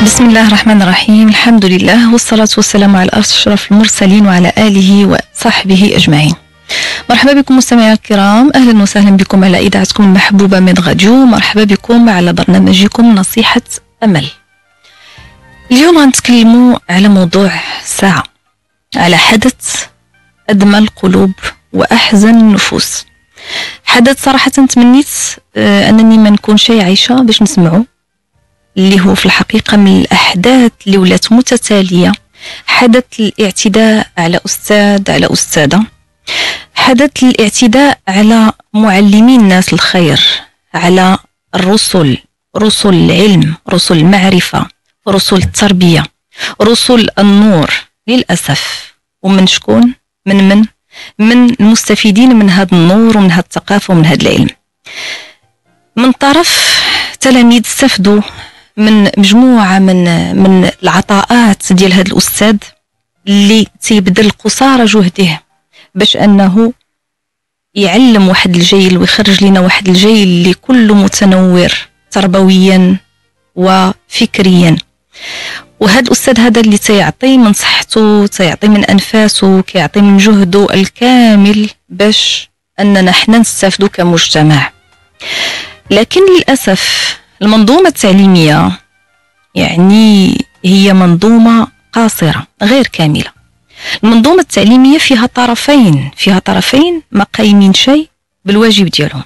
بسم الله الرحمن الرحيم. الحمد لله والصلاة والسلام على أشرف المرسلين وعلى آله وصحبه أجمعين. مرحبا بكم مستمعينا الكرام، أهلا وسهلا بكم على إذاعتكم المحبوبة من غاديو. مرحبا بكم على برنامجكم نصيحة أمل. اليوم غنتكلموا على موضوع ساعة، على حدث أدمى القلوب وأحزن النفوس. حدث صراحة تمنيت أنني ما نكونش عايشة باش نسمعه، اللي هو في الحقيقة من الأحداث اللي ولات متتالية. حدث الاعتداء على أستاذ على أستاذة، حدث الاعتداء على معلمين الناس الخير، على الرسل، رسل العلم، رسل المعرفة، رسل التربية، رسل النور. للأسف ومن شكون؟ من المستفيدين من هذا النور ومن هذا الثقافة ومن هذا العلم. من طرف تلاميذ استفدوا من مجموعة من العطاءات ديال هذا الأستاذ اللي تيبذل قصارى جهده باش أنه يعلم واحد الجيل ويخرج لنا واحد الجيل اللي كله متنور تربويا وفكريا. وهذا الأستاذ هذا اللي تيعطي من صحته، تيعطي من أنفاسه، كيعطي من جهده الكامل باش أننا حنا نستافدوا كمجتمع. لكن للأسف المنظومة التعليمية يعني هي منظومة قاصرة غير كاملة. المنظومة التعليمية فيها طرفين ما قايمين شيء بالواجب ديالهم.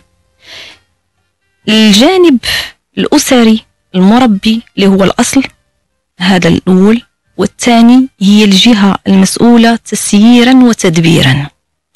الجانب الأسري المربي اللي هو الأصل، هذا الأول، والثاني هي الجهة المسؤولة تسييرا وتدبيرا.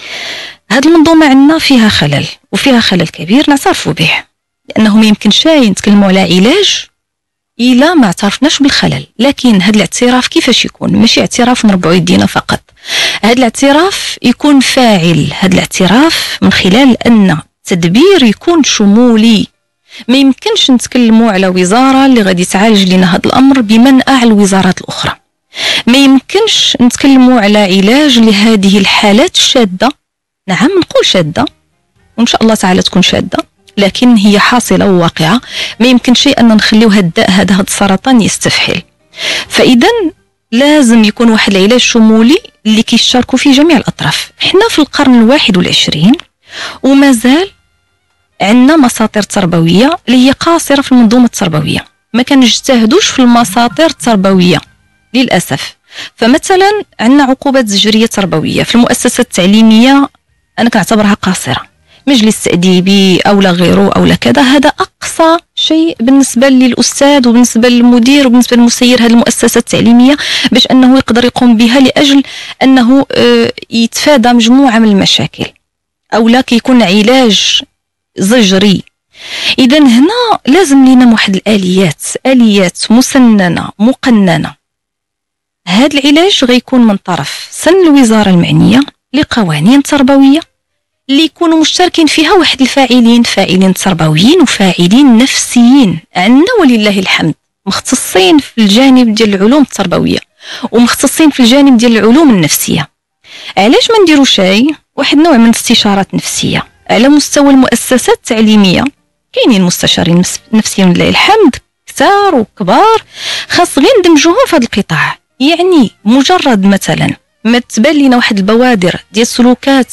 هذه المنظومة عندنا فيها خلل، وفيها خلل كبير نعترف به، لأنه ما يمكنش نتكلموا على علاج إلا ما اعترفناش بالخلل. لكن هذا الاعتراف كيفاش يكون؟ ماشي اعتراف نربعوا يدينا فقط، هذا الاعتراف يكون فاعل. هذا الاعتراف من خلال أن التدبير يكون شمولي. ما يمكنش نتكلموا على وزارة اللي غادي تعالج لنا هذا الأمر بمنع الوزارات الأخرى. ما يمكنش نتكلموا على علاج لهذه الحالات الشاذة. نعم نقول شاذة، وإن شاء الله تعالى تكون شاذة، لكن هي حاصلة وواقعة. ما يمكن شيء أن نخليو هذا الداء هذا السرطان يستفحل. فإذا لازم يكون واحد العلاج شمولي اللي كيشاركوا فيه جميع الأطراف. احنا في القرن 21 ومازال عندنا مساطر تربوية اللي هي قاصرة في المنظومة التربوية، ما كنجتهدوش في المساطر التربوية للأسف. فمثلا عندنا عقوبات زجرية تربوية في المؤسسات التعليمية، أنا كنعتبرها قاصرة. مجلس تأديبي أو لا غيره أو لا كذا، هذا أقصى شيء بالنسبة للأستاذ وبالنسبة للمدير وبالنسبة للمسير هذه المؤسسة التعليمية باش أنه يقدر يقوم بها لأجل أنه يتفادى مجموعة من المشاكل، أو لا كيكون علاج زجري. إذا هنا لازم لنا واحد الآليات مسننة مقننة. هذا العلاج غيكون من طرف سن الوزارة المعنية لقوانين تربوية اللي يكونوا مشتركين فيها واحد الفاعلين تربويين وفاعلين نفسيين. عندنا ولله الحمد مختصين في الجانب ديال العلوم التربوية ومختصين في الجانب ديال العلوم النفسية. علاش ما نديروا شيء واحد نوع من استشارات نفسية على مستوى المؤسسات التعليمية؟ كاينين مستشارين نفسيين لله الحمد كثار وكبار، خاص غير ندمجوهم في هذا القطاع. يعني مجرد مثلا ما تبان لنا واحد البوادر ديال سلوكات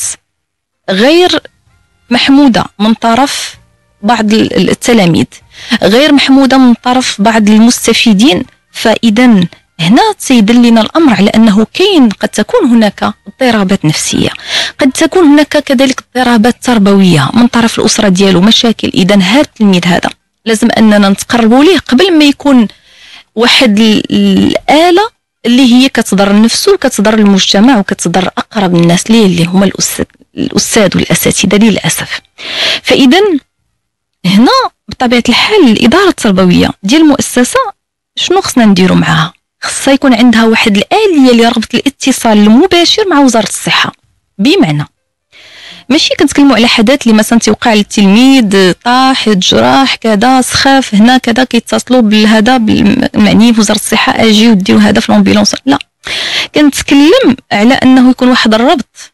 غير محمودة من طرف بعض التلاميذ، غير محمودة من طرف بعض المستفيدين، فإذا هنا تيدل لنا الأمر على أنه قد تكون هناك اضطرابات نفسية، قد تكون هناك كذلك اضطرابات تربوية من طرف الأسرة ديالو، مشاكل. إذا هذا التلميذ هذا لازم أننا نتقربوا ليه قبل ما يكون واحد الآلة اللي هي كتضر نفسه وكتضر المجتمع وكتضر أقرب الناس ليه اللي هما الأستاذ والأساتذة للأسف. فإذا هنا بطبيعة الحال الإدارة التربوية ديال المؤسسة شنو خصنا نديرو معها؟ خصها يكون عندها واحد الآلية لربط الاتصال المباشر مع وزارة الصحة. بمعنى ماشي كنتكلموا على حدث اللي مثلا تيوقع للتلميذ طاح جراح كذا سخاف هنا كذا كيتصلوا بالهذا بالمعني في وزارة الصحة اجي وديو هذا في الامبيلونس. لا، كنتكلم على انه يكون واحد الربط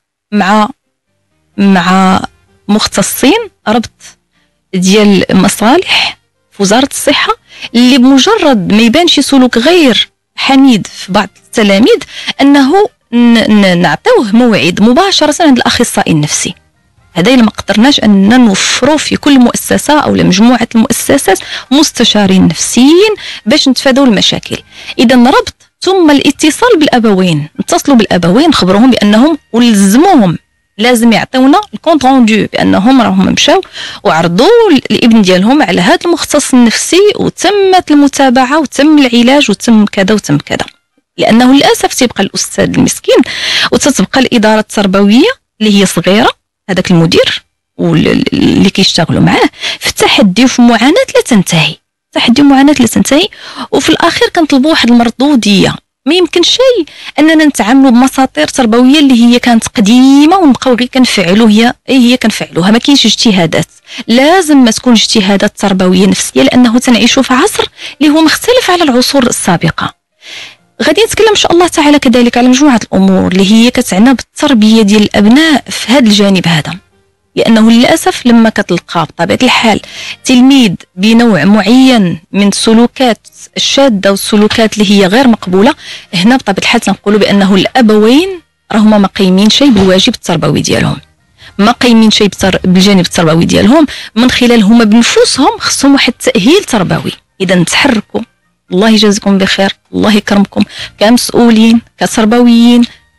مع مختصين، ربط ديال مصالح في وزارة الصحة اللي بمجرد ما يبان شي سلوك غير حميد في بعض التلاميذ أنه نعطيوه موعد مباشرة عند الأخصائي النفسي. هذا إلا ما قدرناش أننا نوفروا في كل مؤسسة أو لمجموعة المؤسسات مستشارين نفسيين باش نتفادوا المشاكل. إذا ربط ثم الاتصال بالأبوين، نتصلوا بالأبوين نخبروهم بأنهم ولزموهم لازم يعطيونا الكونت روندو بأنهم راهم مشاو وعرضوا الابن ديالهم على هذا المختص النفسي وتمت المتابعة وتم العلاج وتم كذا وتم كذا. لأنه للأسف تبقى الأستاذ المسكين وتتبقى الإدارة التربوية اللي هي صغيرة، هذاك المدير واللي كيشتغلوا معاه في التحدي وفي معاناة لا تنتهي، تحدي ومعاناة لا تنتهي، وفي الأخير كنطلبوا واحد المردودية. ما يمكن شيء أننا نتعاملوا بمساطير تربوية اللي هي كانت قديمة ونبقاو غير كنفعلوا هي كنفعلوها، ما كاينش اجتهادات. لازم ما تكون اجتهادات تربوية نفسية لأنه تنعيشوا في عصر اللي هو مختلف على العصور السابقة. غادي نتكلم ان شاء الله تعالى كذلك على مجموعه الامور اللي هي كتعنى بالتربيه ديال الابناء في هذا الجانب هذا، لانه للاسف لما كتلقى بطبيعه الحال تلميذ بنوع معين من السلوكات الشاذه والسلوكات اللي هي غير مقبوله، هنا بطبيعه الحال تنقولوا بانه الابوين راهما ما قايمين شيء بالواجب التربوي ديالهم، ما قايمين شيء بالجانب التربوي ديالهم، من خلال هما بنفسهم خصهم واحد التاهيل تربوي. اذا نتحركوا، الله يجازيكم بخير، الله يكرمكم كمسؤولين كتربويين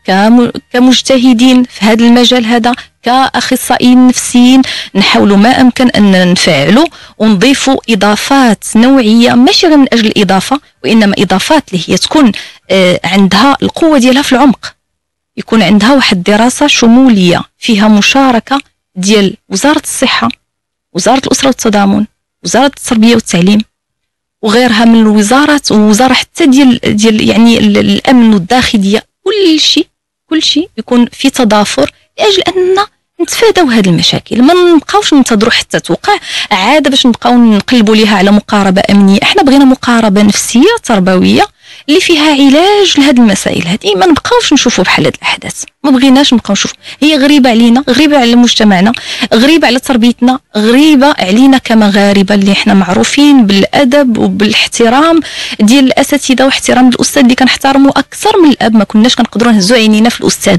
كمجتهدين في هذا المجال هذا، كأخصائيين نفسيين، نحاولوا ما أمكن أن نفعلوا ونضيفوا إضافات نوعية، ماشي غير من أجل الإضافة وإنما إضافات اللي هي تكون عندها القوة ديالها في العمق، يكون عندها واحد دراسة شمولية فيها مشاركة ديال وزارة الصحة، وزارة الأسرة والتضامن، وزارة التربية والتعليم وغيرها من الوزارات، ووزارة حتى ديال يعني الأمن والداخلية، كل شيء يكون في تضافر لأجل أننا نتفاداو هذه المشاكل، ما نبقاوش ننتظروا حتى توقع عادة باش نبقاو نقلبوا ليها على مقاربة أمنية. احنا بغينا مقاربة نفسية تربوية اللي فيها علاج لهذه المسائل هذه، ما نبقاوش نشوفوا بحال هذه الأحداث، ما بغيناش نبقاو نشوفوا، هي غريبة علينا، غريبة على مجتمعنا، غريبة على تربيتنا، غريبة علينا كمغاربة اللي احنا معروفين بالأدب وبالاحترام ديال الأساتذة واحترام الأستاذ اللي كنحترموا أكثر من الأب، ما كناش كنقدروا نهزوا عينينا في الأستاذ.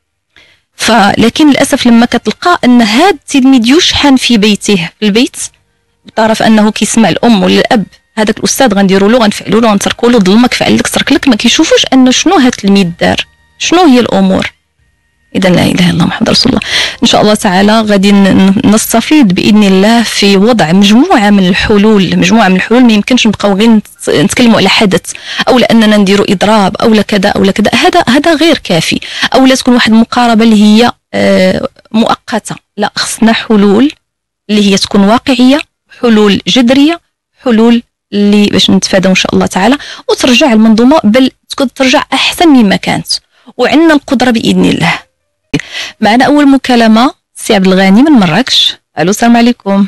فلكن للأسف لما كتلقى أن هذا التلميذ يشحن في بيته في البيت بطرف أنه كيسمع الأم ولا الأب، هذاك الأستاذ غنديروا له غنفعلوا له غنتركوا له ظلمك فعل لك ترك لك، ما كيشوفوش أنه شنو هذا التلميذ دار، شنو هي الأمور. إذا لا إله إلا الله محمد رسول الله. إن شاء الله تعالى غادي نستفيد بإذن الله في وضع مجموعة من الحلول، ما يمكنش نبقاو غير نتكلموا على حدث أو لأننا نديروا إضراب أو لكذا أو لكذا، هذا غير كافي، أو لا تكون واحد المقاربة اللي هي مؤقتة، لا خصنا حلول اللي هي تكون واقعية، حلول جذرية، حلول اللي باش نتفاداو إن شاء الله تعالى وترجع المنظومة بل تكون ترجع أحسن مما كانت، وعندنا القدرة بإذن الله. معنا أول مكالمة سي عبد الغني من مراكش. ألو السلام عليكم.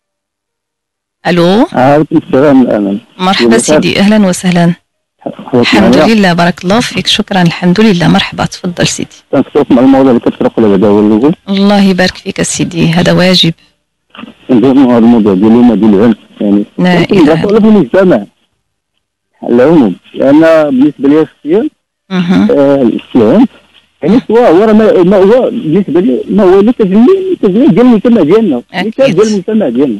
ألو. عليكم السلام الأمان. مرحبا سيدي، أهلا وسهلا. الحمد لله بارك الله فيك، شكرا الحمد لله، مرحبا تفضل سيدي. كنتفق مع الموضوع اللي كتطرق له هذا هو الأول. الله يبارك فيك سيدي، هذا واجب. نديروا هذا الموضوع ديال اليوم ديال العنف يعني لا إله في المجتمع العموم، لأن بالنسبة لي شخصيا العنف يعني هو راه ما هو بالنسبه لي ما هو الا تجلي ديال المجتمع ديالنا، مثال ديال المجتمع ديالنا.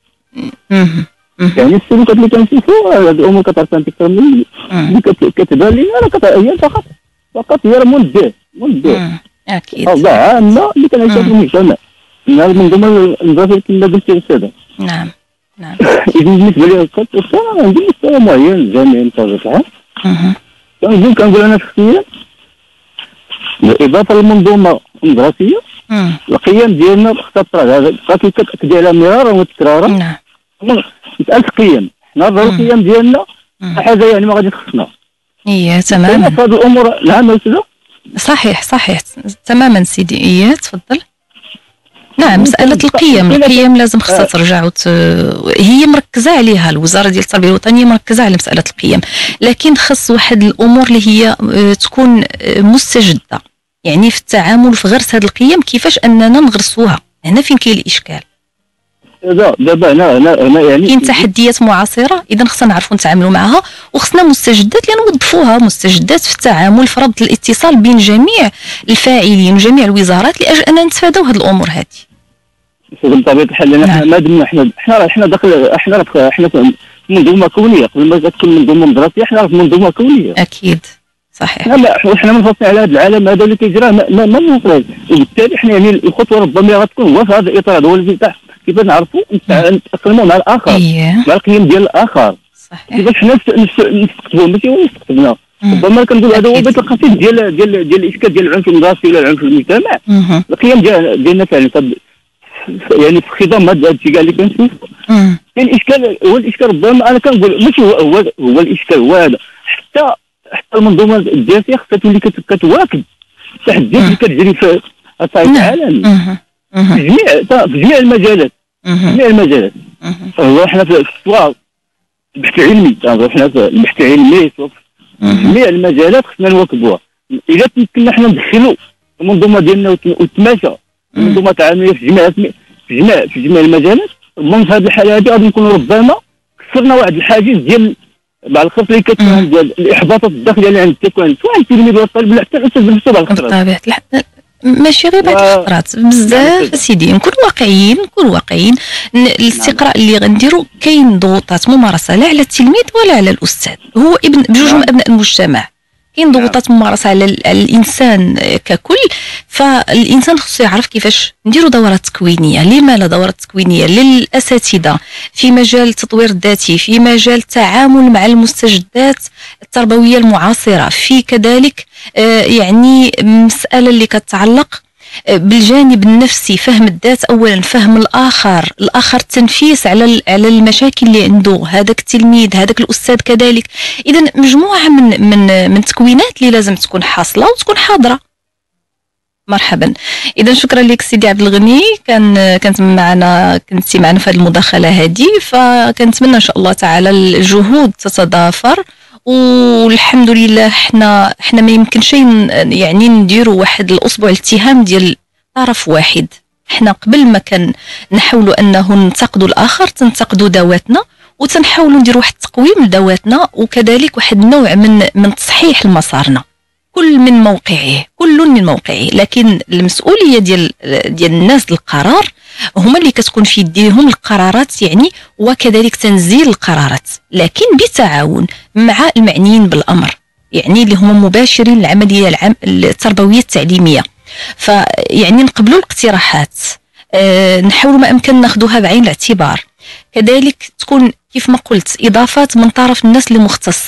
يعني السلوكات اللي كنشوفوا هذه الامور كتعرف انت اكثر من اللي كتبان لي انا هي فقط هي منبه اكيد اوضاع عامه اللي كنعيشها في المجتمع من المنظومه النظافه كما قلتي يا استاذه. نعم اذا بالنسبه لي انا عندي مستوى معين جامعي بطبيعه الحال، كنقول انا شخصيا بالإضافة للمنظومة الدراسية القيم ديالنا خصها تطرح، بقات كتأكد عليها مرارا وتكرارا. نعم مسألة القيم، حنا القيم ديالنا حاجة يعني ما غادي تخصنا. إيه تماما. في هذه الأمور نعم أستاذة. صحيح تماما سيدي. إيه تفضل. نعم مسألة القيم لازم خصها ترجع هي مركزة عليها الوزارة ديال التربية الوطنية، مركزة على مسألة القيم، لكن خص واحد الأمور اللي هي تكون مستجدة، يعني في التعامل في غرس هذه القيم كيفاش أننا نغرسوها، هنا فين كاين الإشكال. دابا هنا يعني كاين تحديات معاصره، اذا خصنا نعرفوا نتعاملوا معها، وخصنا مستجدات اللي نوظفوها، مستجدات في التعامل، في ربط الاتصال بين جميع الفاعلين وجميع الوزارات لاجل اننا نتفاداو هذه الامور هذه. بطبيعه الحال لان ما دمنا احنا داخل احنا في منظومه كونيه، قبل ما تكون منظومه مدرسيه احنا في منظومه كونيه. اكيد صحيح. احنا منفصلين على هذا العالم هذا اللي كيجرى ما منفصل، وبالتالي احنا يعني الخطوه ربما غتكون هو في هذا الاطار، هو اللي كيفاش نعرفوا نتاقلموا مع الاخر، مع القيم ديال الاخر. صحيح. كيفاش حنا نستقطبوا ماشي هو يستقطبنا. ربما كنقول هذا هو بيت القصيد ديال الاشكال ديال العنف المدرسي ولا العنف في المجتمع. القيم ديالنا فعلا يعني في خضم هذا الشيء كاع اللي كنشوف كاين الاشكال، هو الاشكال ربما انا كنقول ماشي هو الاشكال هو هذا، حتى المنظومه السياسيه خصها تولي كتواكب التحديات اللي كتجري في الصعيد العالمي في جميع المجالات. هو حنا في سواء البحث العلمي، حنا في البحث العلمي سواء في جميع المجالات خصنا نواكبوها. اذا تمكننا حنا ندخلوا المنظومه ديالنا وتماشى المنظومه العالميه في جميع المجالات، ربما في هذه الحاله هذه غادي نكونوا ربما كسرنا واحد الحاجز ديال بعض الخطر اللي كتكون ديال الاحباطات الداخليه اللي عند التكوين سواء التلميذ ولا الطالب ولا حتى الاستاذ بنفسه بعض الخطرات. بطبيعه الحال ماشي غير بعض الخطرات، بزاف سيدي نكونوا واقعيين. الاستقراء اللي غنديروا كاين ضغوطات ممارسه لا على التلميذ ولا على الاستاذ، هو بجوج من ابناء المجتمع. كاين ضغوطات ممارسه على الانسان ككل، فالانسان خصو يعرف كيفاش نديروا دورات تكوينيه. لما لا دورات تكوينيه للاساتذه في مجال التطوير الذاتي، في مجال التعامل مع المستجدات التربويه المعاصره، في كذلك يعني مساله اللي كتتعلق بالجانب النفسي، فهم الذات اولا، فهم الاخر التنفيس على المشاكل اللي عنده هذاك التلميذ هذاك الاستاذ كذلك. اذا مجموعه من التكوينات اللي لازم تكون حاصله وتكون حاضره. مرحبا. اذا شكرا لك سيدي عبد الغني، كنتي معنا في هذه المداخله هذه، فكنتمنى ان شاء الله تعالى الجهود تتضافر، والحمد لله احنا ما يمكنش يعني نديروا واحد الاسبوع الاتهام ديال طرف واحد. احنا قبل ما كان نحاولوا انه ننتقدوا الاخر تنتقدوا ذواتنا، وتنحاولوا نديروا واحد التقويم لذواتنا، وكذلك واحد النوع من تصحيح لمسارنا، كل من موقعه. لكن المسؤوليه ديال الناس القرار هما اللي كتكون في يديهم القرارات يعني، وكذلك تنزيل القرارات، لكن بالتعاون مع المعنيين بالامر، يعني اللي هما مباشرين العمليه التربويه التعليميه. فيعني نقبلوا الاقتراحات، نحاولوا ما امكن ناخذوها بعين الاعتبار، كذلك تكون كيف ما قلت اضافات من طرف الناس اللي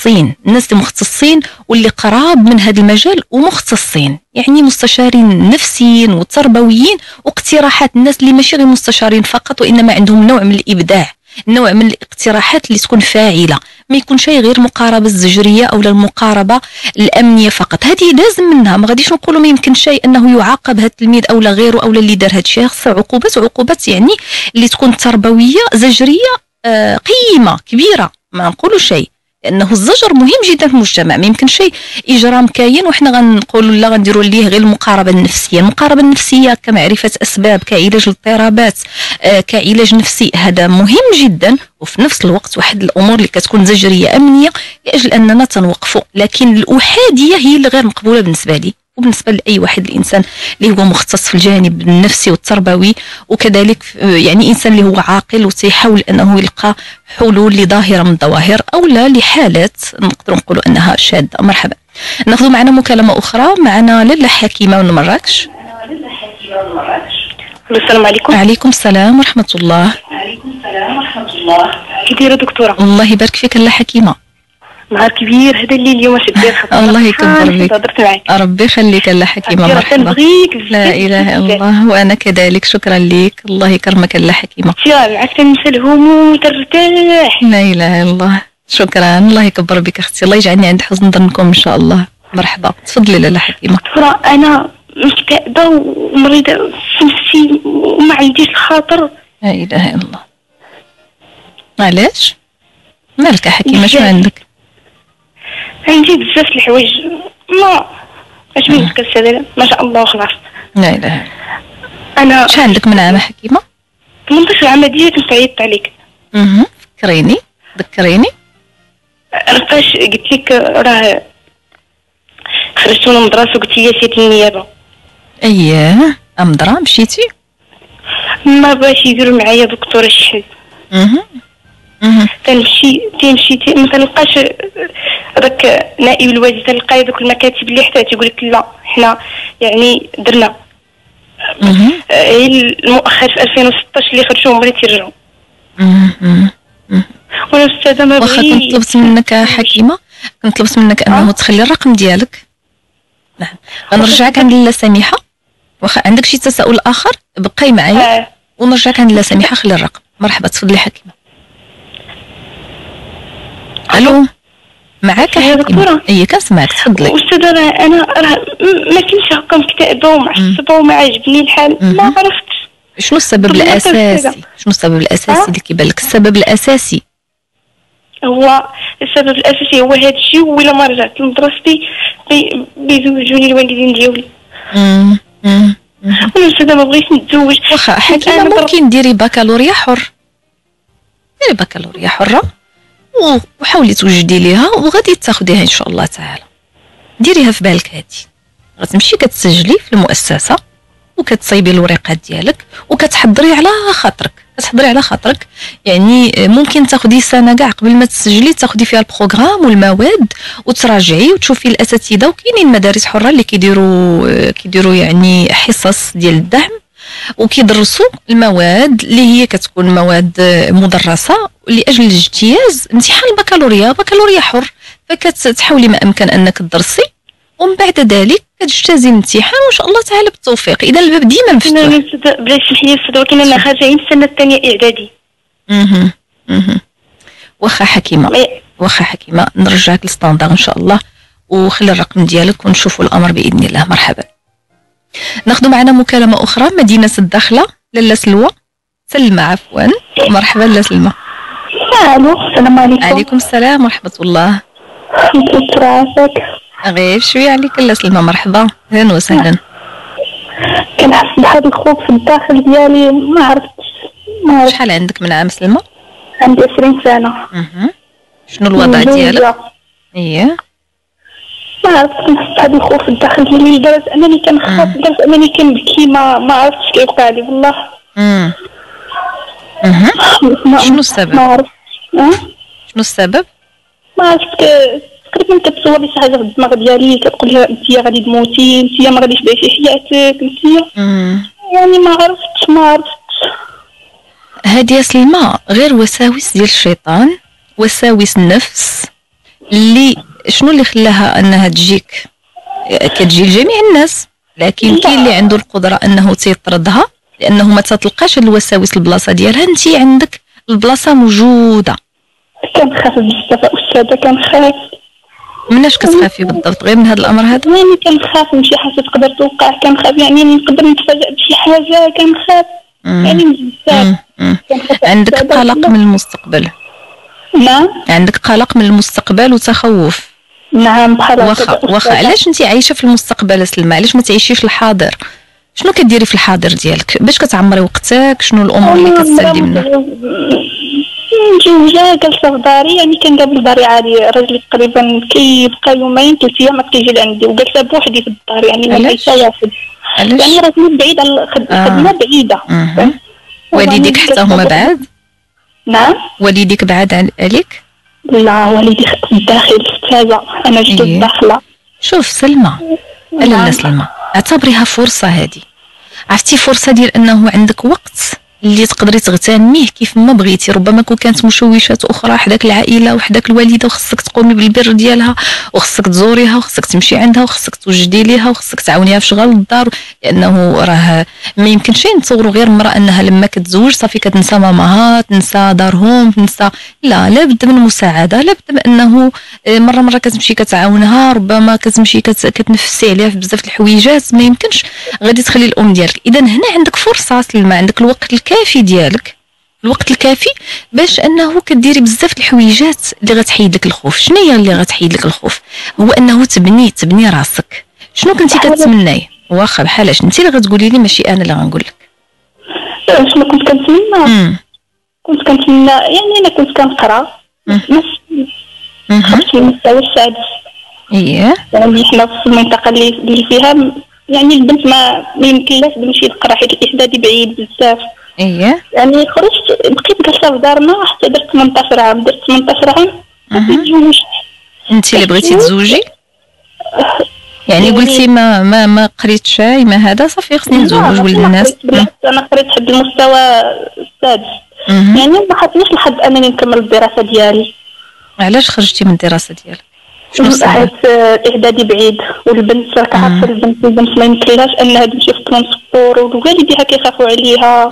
مختصين واللي قراب من هذا المجال ومختصين، يعني مستشارين نفسيين وتربويين، واقتراحات الناس اللي ماشي غير مستشارين فقط، وانما عندهم نوع من الابداع، نوع من الاقتراحات اللي تكون فاعله، ما يكون شيء غير مقاربه الزجريه او المقاربه الامنيه فقط. هذه لازم منها، ما غاديش نقولوا ما يمكن شيء انه يعاقب هذا التلميذ او لا غيره او اللي دار هذا الشيء، خص عقوبات يعني اللي تكون تربويه زجريه قيمه كبيره، ما نقولوا شيء، لانه الزجر مهم جدا في المجتمع. ما يمكن شيء اجرام كاين وحنا غنقولوا لا غنديروا ليه غير المقاربه النفسيه كمعرفه اسباب، كعلاج الاضطرابات، كعلاج نفسي، هذا مهم جدا، وفي نفس الوقت واحد الامور اللي كتكون زجريه امنيه لاجل اننا تنوقفوا. لكن الاحاديه هي اللي غير مقبوله بالنسبه لي وبالنسبه لاي واحد، الانسان اللي هو مختص في الجانب النفسي والتربوي، وكذلك يعني انسان اللي هو عاقل وتيحاول انه يلقى حلول لظاهره من الظواهر او لا لحالات نقدروا نقولوا انها شاذه. مرحبا. ناخذ معنا مكالمه اخرى، معنا لاله حكيمه من مراكش. السلام عليكم. وعليكم السلام ورحمه الله. كي دايره دكتوره؟ الله يبارك فيك لاله حكيمه. نهار كبير هذا اللي اليوم شديت خاطر الله يكبر بك. هضرت معاك. ربي يخليك لاله حكيمه. مرحبا. لا اله الا الله، وانا كذلك، شكرا لك، الله يكرمك لاله حكيمه. معك تنسى الهموم وترتاح. لا اله الا الله، شكرا، الله يكبر بك اختي، الله يجعلني عند حسن ظنكم ان شاء الله. مرحبا، تفضلي لاله حكيمه. انا مكتئبه ومريضه في نفسي وما عنديش الخاطر. لا اله الا الله. علاش؟ مالك يا حكيمه، شنو عندك؟ عندي بزاف الحوايج ما اش من كنسالي ما شاء الله خلاص. لا اله. انا شحال عندك من عام حكيمه؟ 18 عام ديالك كنت عيطت عليك. فكريني ذكريني. انا فاش قلت لك راه خرجت من المدرسه وقلت لي مشيت للنيابه. اييه امضرا مشيتي؟ ما باش يديروا معايا دكتوره شي حل. تنمشي ما تلقاش هذاك نائب الوالي، تلقاي دوك المكاتب اللي حتى تيقول لك لا حنا يعني درنا. هي المؤخر في 2016 اللي خرجوا هما اللي تيرجعوا. وانا استاذه ما بغيت. واخا كنت طلبت منك حكيمه، كنت طلبت منك انه تخلي الرقم ديالك. نعم غنرجعك عند لاله سميحه. واخا عندك شي تساؤل اخر بقاي معايا ونرجعك عند لاله سميحه. خلي الرقم. مرحبا تفضلي حكيمه. الو معاك حكيمه؟ اي كنسمعك تفضلي. استاذه انا راه ما كنتش هكا مكتئبه ومعصبه وما عاجبني الحال. ما عرفتش شنو السبب الاساسي. شنو السبب الاساسي اللي كيبان لك؟ السبب الاساسي هو هذا الشيء. ولا ما رجعت لمدرستي بيزوجوني الوالدين ديالي. وانا استاذه ما بغيتش نتزوج. واخا حكيمه ممكن ديري بكالوريا حر. ديري بكالوريا حره وحاولي توجدي ليها وغادي تاخديها ان شاء الله تعالى. ديريها في بالك هادي. غتمشي كتسجلي في المؤسسه وكتصايبي الوريقات ديالك وكتحضري على خاطرك. يعني ممكن تاخدي سنه كاع قبل ما تسجلي، تاخدي فيها البروغرام والمواد وتراجعي وتشوفي الاساتذه. وكاينين مدارس حره اللي كيديروا يعني حصص ديال الدعم وكيدرسوا المواد اللي هي كتكون مواد مدرسه لاجل الاجتياز امتحان البكالوريا. بكالوريا حر، فكتحاولي ما امكن انك تدرسي ومن بعد ذلك كتجتازي الامتحان وان شاء الله تعالى بالتوفيق. اذا الباب ديما مفتوح. بلا تسمح لي استاذ، ولكن انا خارجه من السنه الثانيه اعدادي. واخا حكيمه نرجعك للستاندار ان شاء الله وخلي الرقم ديالك ونشوفوا الامر باذن الله. مرحبا. ناخذ معنا مكالمه اخرى. مدينه الداخله لاله سلوى. سلمى عفوا. مرحبا لاله سلمى. الو السلام عليكم. عليكم السلام ورحمه الله. كيف راسك؟ غير شويه عليك لاله سلمى. مرحبا اهلا وسهلا. كنحس بهذا الخوف في الداخل ديالي. ما عرفتش. شحال عندك من عام سلمى؟ عندي 20 سنه. شنو الوضع ديالك؟ اييه ما عرفتش. كنحس بهذا الخوف في الداخل ديالي لدرجه انني كنخاف، لدرجه انني كنبكي. ما عرفتش كيوقع لي والله. شنو السبب؟ ما عرفتش. شنو السبب؟ ما عرفتش. تقريبا كتصور لي شي حاجه في الدماغ ديالي، كتقول لي انت غادي تموتي، انت ما غاديش تعيشي حياتك، انت يعني ما عرفتش. هادي يا سلمى غير وساوس ديال الشيطان، وساوس النفس اللي شنو اللي خلاها انها تجيك. كتجي لجميع الناس، لكن كاين اللي عنده القدره انه تيطردها لانه ما تتلقاش الوساوس البلاصه ديالها. انت عندك البلاصه موجوده. كنخاف بزاف استاذه، كنخاف. مناش كتخافي بالضبط؟ غير من هذا الامر هذا؟ يعني كنخاف من شي حاجه تقدر توقع. كنخاف يعني نقدر نتفاجئ بشي حاجه. كنخاف يعني بزاف. عندك قلق من المستقبل؟ نعم عندك قلق من المستقبل وتخوف؟ نعم بحال واخا علاش انت عايشه في المستقبل سلمى؟ علاش ما تعيشيش الحاضر؟ شنو كديري في الحاضر ديالك باش كتعمري وقتك؟ شنو الامور اللي كتستافدي منها؟ متزوجه جالسه في داري، يعني كنقابل داري عادي. راجلي تقريبا كيبقى يومين 3 ايام ما كيجي لعندي، وجالسه بوحدي في الدار. يعني ما كاينش واحد. يعني راجلي بعيد على الخدمه بعيده. والديك حتى هما بعاد؟ نعم والديك بعاد عليك؟ لا والدي في الداخل استاذه، انا جيت الداخله. شوف سلمى، لا سلمى اعتبريها فرصه. هذه عرفتي فرصه ديال انه عندك وقت اللي تقدري تغتنميه كيف ما بغيتي. ربما كون كانت مشوشات اخرى حداك العائله وحداك الوالده، وخصك تقومي بالبر ديالها، وخصك تزوريها، وخصك تمشي عندها، وخصك توجدي ليها، وخصك تعاونيها في شغل الدار. لانه راه ما يمكنش نتصوروا غير المراه انها لما كتزوج صافي كتنسى ماماها، تنسى دارهم، تنسى. لا لابد من المساعده، لابد من انه مره كتمشي كتعاونها، ربما كتمشي كتنفسي عليها في بزاف الحويجات. ما يمكنش غادي تخلي الام ديالك. اذا هنا عندك فرصه سلمى، عندك الوقت الكافي ديالك، الوقت الكافي باش انه كديري بزاف الحويجات اللي غتحيد لك الخوف. شنو هي اللي غتحيد لك الخوف؟ هو انه تبني راسك. شنو كنتي كتمناي؟ واخا بحالاش انت اللي غتقولي لي، ماشي انا اللي غنقول لك. شنو كنت كنتمنى؟ كنت كنتمنى يعني انا كنت كنقرا خرجت من المستوى السادس. يعني حنا في المنطقه اللي فيها يعني البنت ما يمكنلاش تمشي تقرا حيت الاعدادي بعيد بزاف. يعني خرجت بقيت جالسه في دارنا حتى درت 18 عام. درت 18 عام نتزوج. انت اللي بغيتي تزوجي؟ يعني قلتي ما قريت شاي ما هذا صافي خصني نتزوج ولد الناس. بالعكس انا قريت حد المستوى السادس. يعني ما خاطنيش لحد انني نكمل الدراسه ديالي. علاش خرجتي من الدراسه ديالك؟ حيت الاعدادي بعيد والبنت راك عارفه البنت ما يمكنلاش انها تمشي في الترونسبور ووالديها كيخافوا عليها.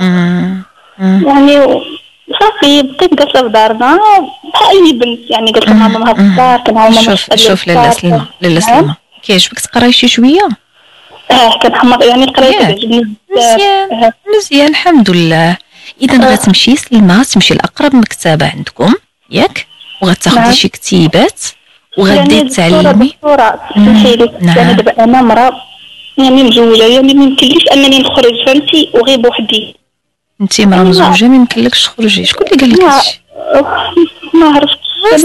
يعني صافي بقيت جالسه في دارنا بحال اي بنت. يعني قلت ماما ما هبطار كنعاون ماما. شوف لاله سلمى كيعجبك تقراي شي شويه؟ كنحمر يعني القرايه كتعجبني مزيان الحمد لله. اذا غتمشي سلمى تمشي لاقرب مكتبه عندكم ياك وغتاخدي شي كتيبات وغادي تعلمي. دكتوره تسمحي لي يعني دابا انا مرا يعني مزوجه يعني ما يمكنليش انني نخرج فهمتي وغير بوحدي. انت مرا مزوجه ما يمكنلكش تخرجي. شكون اللي قال لك هادشي؟ ما عرفتش.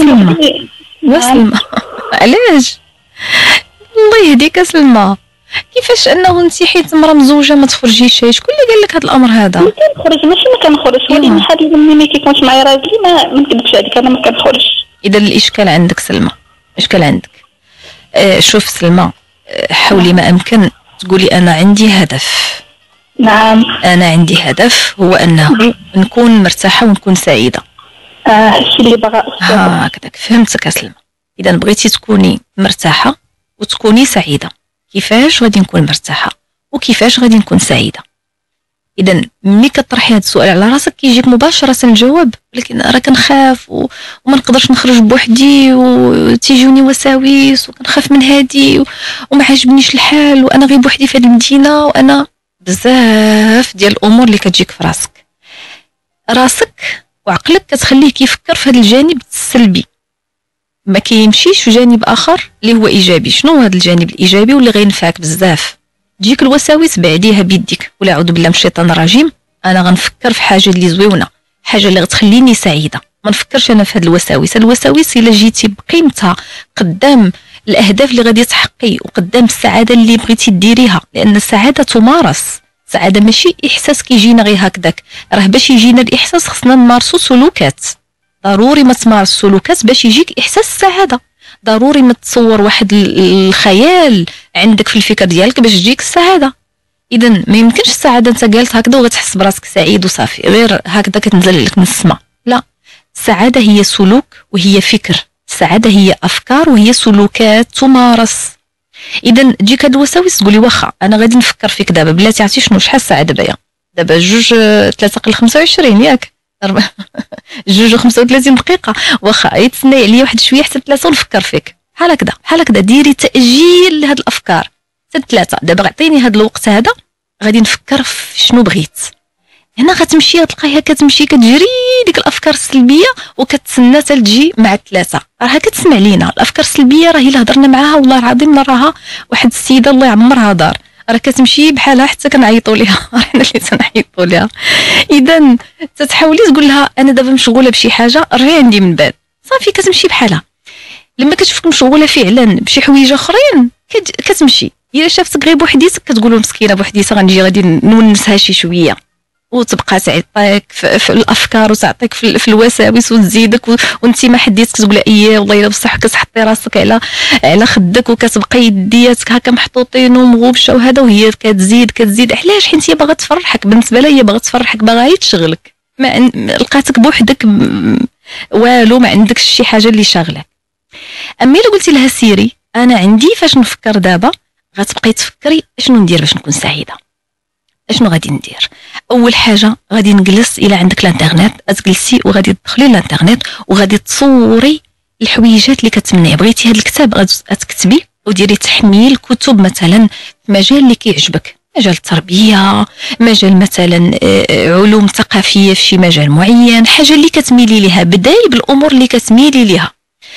سلمى علاش؟ الله يهديك سلمى. كيفاش انه انت حيت مرا مزوجه ما تخرجيش؟ شكون اللي قال لك هذا الامر هذا؟ ما كنخرج ماشي ما كنخرج ولكن حاليا ملي ما كيكونش معايا راجلي ما نكذبش عليك انا ما كنخرجش. اذا الاشكال عندك سلمى. الاشكال عندك. شوف سلمى حاولي ما امكن تقولي انا عندي هدف. نعم انا عندي هدف هو انه نكون مرتاحه ونكون سعيده. هادشي اللي باغا استاذ. هكذاك فهمتك سلمى. اذا بغيتي تكوني مرتاحه وتكوني سعيده كيفاش غادي نكون مرتاحه وكيفاش غادي نكون سعيده؟ اذا ملي كطرحي هذا السؤال على راسك كيجيك مباشره الجواب. ولكن راه كنخاف وما نقدرش نخرج بوحدي وتيجوني وساوس وكنخاف من هادي وما عاجبنيش الحال وانا غير بوحدي في هذه المدينه وانا بزاف ديال الامور اللي كتجيك في راسك وعقلك كتخليه كيفكر في هذا الجانب السلبي ما كيمشيش في جانب اخر اللي هو ايجابي. شنو هذا الجانب الايجابي واللي غينفعك بزاف؟ تجيك الوساوس بعديها بيديك ولا اعوذ بالله من الشيطان الرجيم. انا غنفكر في حاجه اللي زويونه حاجه اللي غتخليني سعيده. ما نفكرش انا في هذه الوساوس الا جيتي بقيمتها قدام الاهداف اللي غادي تحقي وقدام السعاده اللي بغيتي ديريها. لان السعاده تمارس. السعاده ماشي احساس كيجينا غير هكذاك. راه باش يجينا الاحساس خصنا نمارسو سلوكات. ضروري ما تمارس سلوكات باش يجيك احساس السعاده. ضروري ما تصور واحد الخيال عندك في الفكر ديالك باش تجيك السعاده. اذا ما يمكنش السعاده انت قالت هكذا وغتحس براسك سعيد وصافي غير هكذا كتنزل لك من السماء. لا، السعاده هي سلوك وهي فكر. السعاده هي افكار وهي سلوكات تمارس. اذا تجيك هاد الوساوس تقولي واخا انا غادي نفكر فيك دابا بلاتي. عرفتي شنو شحال الساعه دابا 2:03:25 ياك 2:35 دقيقة. واخا يتسنى عليا واحد شويه حتى 3 ونفكر فيك. بحال هكذا ديري تأجيل لهاد الافكار حتى 3. دابا عطيني هاد الوقت هذا غادي نفكر في شنو بغيت. هنا غتمشي تلقايها كتمشي كتجري ديك الافكار السلبيه وكتسنى حتى تجي مع 3. راها كتسمع لينا الافكار السلبيه. راه الا هضرنا معاها والله العظيم راها واحد السيده الله يعمرها دار راه كتمشي بحالها حتى كنعيطوا ليها. حنا اللي تنعيطوا ليها. اذا تتحاولي تقول لها انا دابا مشغوله بشي حاجه رجعي عندي من بعد. صافي كتمشي بحالها. لما كتشوفك مشغوله فعلا بشي حوايج اخرين كتمشي. الا شافتك غير بوحديتك كتقول مسكينه بوحديتها غادي نونسها شي شويه وتبقى تعطيك في الافكار وتعطيك في الوساوس وتزيدك وانت ما حديتك تقول ايه والله الا بصح كتحطي راسك على خدك وكتبقى يدياتك هكا محطوطين ومغوبشه وهذا وهي كتزيد. علاش؟ حيت هي باغا تفرحك. بالنسبه لها هي باغا تفرحك باغا غير تشغلك. ما لقاتك بوحدك والو ما عندكش شي حاجه اللي شاغلك. اما الا قلتي لها سيري انا عندي فاش نفكر دابا غتبقاي تفكري اشنو ندير باش نكون سعيده. اشنو غادي ندير؟ اول حاجه غادي نجلس الى عندك الانترنت تجلسي وغادي تدخلي الانترنت وغادي تصوري الحويجات اللي كتمنيه. بغيتي هذا الكتاب غتكتبي وديري تحميل كتب مثلا في مجال اللي كيعجبك. مجال التربيه، مجال مثلا علوم ثقافيه في شي مجال معين. حاجه اللي كتميلي ليها. بداي بالامور اللي كتميلي ليها.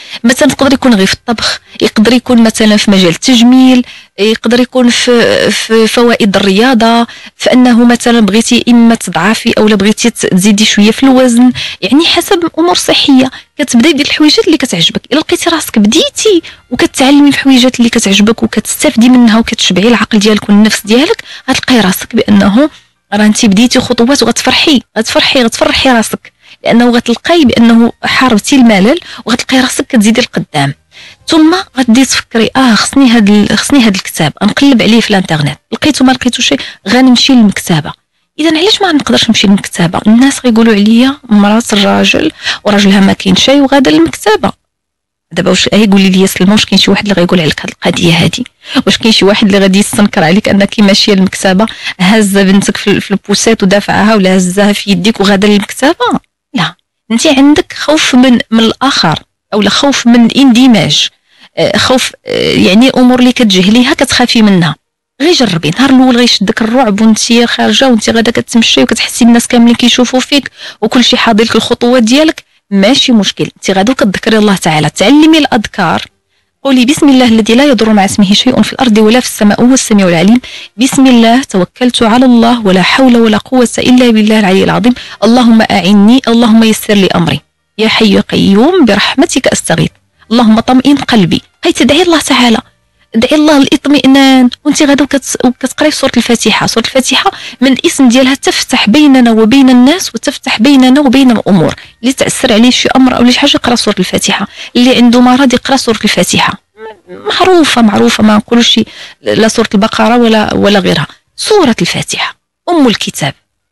مثلا يقدر يكون غير في الطبخ، يقدر يكون مثلا في مجال التجميل، يقدر يكون في فوائد الرياضه، في انه مثلا بغيتي اما تضعفي او بغيتي تزيدي شويه في الوزن، يعني حسب امور صحيه كتبداي دير الحويجات اللي كتعجبك. الا لقيتي راسك بديتي وكتعلمي في الحويجات اللي كتعجبك وكتستافدي منها وكتشبعي العقل ديالك والنفس ديالك، غتلقاي راسك بانه راه انت بديتي خطوات وغتفرحي غتفرحي راسك، لانه غتلقاي بانه حاربتي الملل وغتلقاي راسك كتزيدي القدام. ثم غتبدي تفكري خصني هاد الكتاب نقلب عليه في الانترنت، لقيتو ما لقيتو شي غنمشي للمكتبه. اذا علاش ما نقدرش نمشي للمكتبه؟ الناس غيقولوا عليا مرات الراجل وراجلها ما كاين شي وغادا للمكتبه. دابا واش قولي لي سلمى، واش كاين شي واحد اللي غيقول عليك هاد القضيه هادي؟ واش كاين شي واحد اللي غادي يستنكر عليك انك ماشيه للمكتبه، هازه بنتك في البوسات ودافعها ولا هزاها في يديك وغادا للمكتبه؟ لا، انت عندك خوف من الاخر او خوف من الاندماج، خوف يعني امور اللي كتجهليها كتخافي منها. غير جربي، نهار الاول غيشدك الرعب وانت خارجه وانت غادا كتمشي وكتحسي الناس كاملين كيشوفوا فيك وكل شيء حاضر لك الخطوات ديالك، ماشي مشكل، انت غادو كتذكري الله تعالى، تعلمي الاذكار، قولي بسم الله الذي لا يضر مع اسمه شيء في الارض ولا في السماء وهو السميع العليم، بسم الله توكلت على الله ولا حول ولا قوه الا بالله العلي العظيم، اللهم اعني، اللهم يسر لي امري، يا حي يا قيوم برحمتك استغيث، اللهم طمئن قلبي. تدعي الله تعالى، ادعي الله الاطمئنان وانت غادا كتقراي سوره الفاتحه. سوره الفاتحه من الاسم ديالها تفتح بيننا وبين الناس وتفتح بيننا وبين الامور. اللي تعسر عليه شي امر او شي حاجه يقرا سوره الفاتحه، اللي عنده مرض يقرا سوره الفاتحه، معروفه ما نقولوش لا سوره البقره ولا غيرها، سوره الفاتحه ام الكتاب.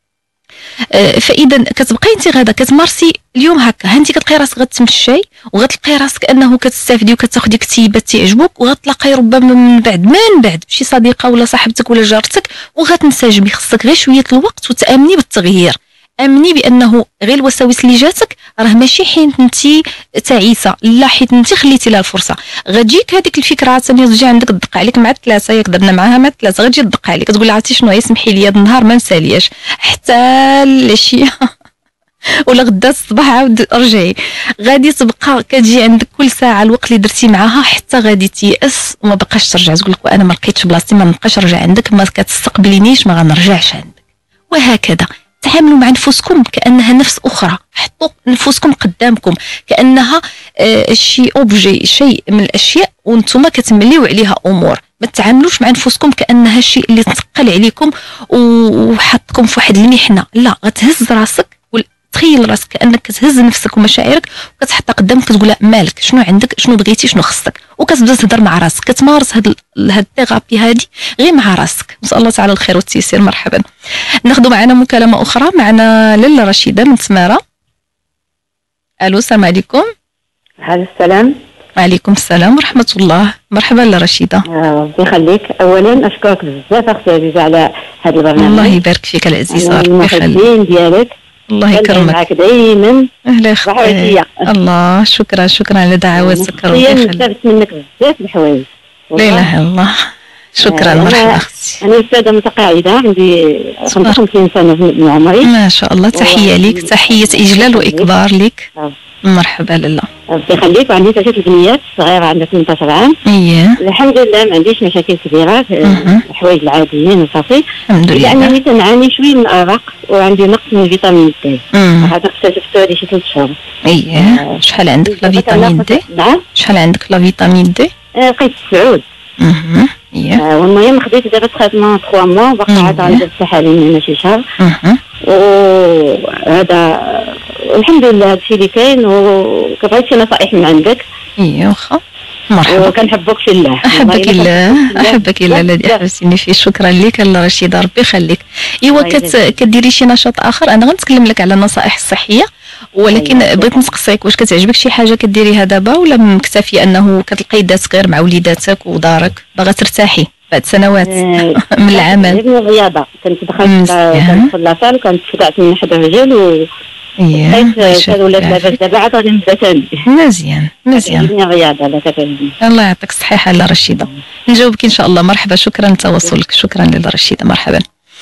فاذا كتبقاي انت غادا كتمارسي اليوم هكا، انت كتلقاي راسك غتمشي وغتلقاي راسك انه كتستافدي وكتاخدي كتيبات تعجبوك، وغتلاقاي ربما من بعد شي صديقه ولا صاحبتك ولا جارتك وغتنسجمي. خصك غير شويه الوقت وتامني بالتغيير، امني بانه غير الوساوس اللي جاتك راه ماشي حين انت تعيسه، لا حيت انت خليتي لها الفرصه. غتجيك هذيك الفكره ثاني تجي عندك تدق عليك مع الثلاثه، ياك درنا معاها مع الثلاثه، غتجي تدق عليك تقول لها عرفتي شنو، سمحي لي هذا النهار ما نسالياش حتى العشيه ولا غدا الصباح عاود رجعي. غادي تبقى كتجي عندك كل ساعه الوقت اللي درتي معاها حتى غادي تيأس وما بقاش ترجع، تقول لك وانا ما لقيتش بلاصتي ما نبقاش نرجع عندك، ما كتستقبلينيش ما غنرجعش عندك. وهكذا تعاملوا مع نفوسكم كانها نفس اخرى، حطوا نفوسكم قدامكم كانها شي اوبجي، شيء من الاشياء وانتم كتمليو عليها امور. ما تعاملوش مع نفوسكم كانها شيء اللي تثقل عليكم وحطكم في واحد المحنه، لا، غتهز راسك، تخيل راسك كانك كتهز نفسك ومشاعرك وكتحطها قدامك، كتقول مالك، شنو عندك، شنو بغيتي، شنو خصك، وكتبدا تهضر مع راسك، كتمارس هاد الثيرابي هادي غير مع راسك. نسال الله تعالى الخير والتيسير. مرحبا. ناخذ معنا مكالمه اخرى، معنا لاله رشيده من سماره. الو، السلام عليكم. على السلام. وعليكم السلام ورحمه الله. مرحبا لاله رشيده. ربي يخليك. اولا اشكرك بزاف اختي عزيزه على هذا البرنامج. الله يبارك فيك العزيزه، ربي يخليك. ديالك الله يكرمك. معك دائما. اهلا اختي. الله، شكرا على دعواتك، ربي يخليك. استفدت منك بزاف الحوايج. لا اله الا الله. شكرا. مرحبا اختي. انا استاذه متقاعده، عندي 55 سنه من عمري. ما شاء الله. تحيه لك، تحيه اجلال واكبار لك. مرحبا لاله. ربي يخليك. وعندي 3 البنيات صغيره عندها 18 عام. الحمد لله ما عنديش مشاكل كبيره، الحوايج العاديين وصافي. الحمد لله. لانني كنعاني شويه من الارق وعندي نقص من فيتامين دي. هذا اكتشفته هذه شي 3 شهور. شحال عندك لا فيتامين دي؟ نعم. شحال عندك لا فيتامين دي؟ لقيت 9. والمهم خديت دابا تريتمون 3 موا، باقي عاد غندير التحاليل ماشي شهر. وهذا الحمد لله هادشي اللي كاين، وكبغيت شي نصائح من عندك. واخا. مرحبا. وكنحبك في الله. احبك الله الذي احببتني فيه. شكرا لك لاله رشيده، ربي يخليك. كديري شي نشاط اخر؟ انا غنتكلم لك على النصائح الصحيه، ولكن بغيت نسقسيك واش كتعجبك شي حاجه كديريها دابا ولا مكتفيه انه كتلقاي ذاتك غير مع وليداتك ودارك، باغا ترتاحي بعد سنوات من العمل؟ عجبني الرياضه، كنت دخلت لاصال، كنت تبعت من حدا الرجل لقيت الولاد لاباس دابا عاد غادي نبدا ثاني. مزيان. عجبني الرياضه. لا كتعجبني. الله يعطيك الصحه لاله رشيده. نجاوبك ان شاء الله. مرحبا. شكرا لتواصلك. شكرا لاله رشيده. مرحبا.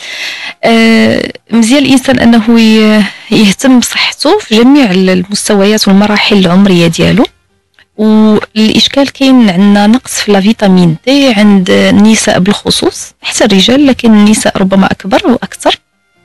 مزيان الانسان انه يهتم بصحته في جميع المستويات والمراحل العمريه ديالو. والاشكال كاين عندنا نقص في لا فيتامين دي عند النساء بالخصوص، حتى الرجال، لكن النساء ربما اكبر واكثر.